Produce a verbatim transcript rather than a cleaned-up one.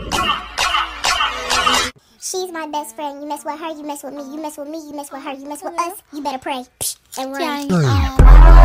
She's my best friend. You mess with her, you mess with me. You mess with me, you mess with her, you mess with us. You better pray and run.